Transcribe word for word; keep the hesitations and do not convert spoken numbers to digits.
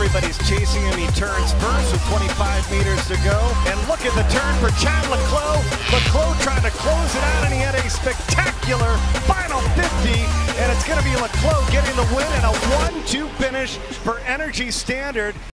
Everybody's chasing him. He turns first with twenty-five meters to go. And look at the turn for Chad Clos. Clos trying to close it out, and he had a spectacular final fifty. And it's going to be Clos getting the win and a one two finish for Energy Standard.